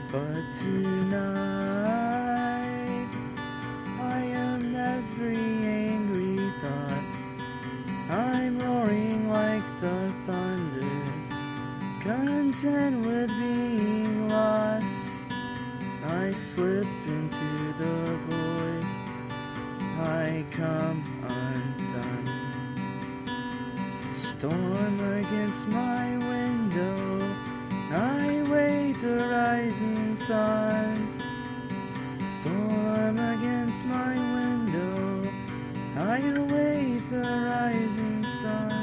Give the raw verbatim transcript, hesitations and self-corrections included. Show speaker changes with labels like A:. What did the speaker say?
A: But tonight I am every angry thought. I'm roaring like the thunder, content with being lost. I slip into the void, I come undone. Storm against my window, I wait the rising sun. Storm against my window, I await the rising sun.